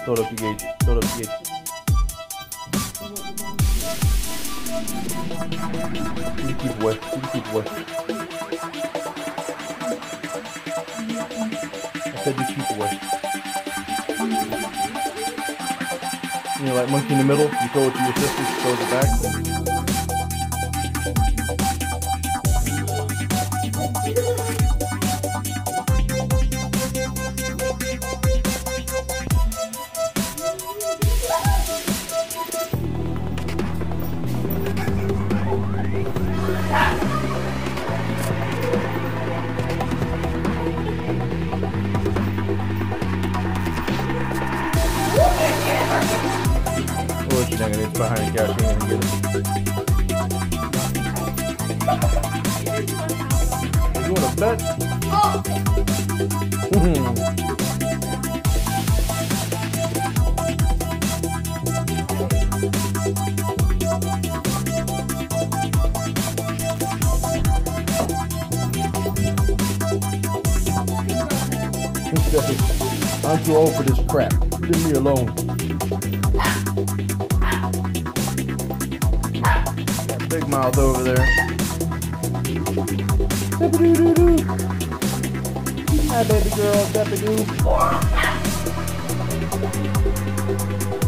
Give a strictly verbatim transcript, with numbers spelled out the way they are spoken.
Throw it up the gate. Throw it up the gate. You keep away. You keep away. I said you keep away. You know, like monkey in the middle. You throw it to your sister. She throws it back. Or she's not gonna get behind the couch and get it. You want a bet? Oh. I'm too old for this crap. Leave me alone. That big mouth over there. Doo-doo-doo-doo. Hi, baby girl. Doo-doo-doo.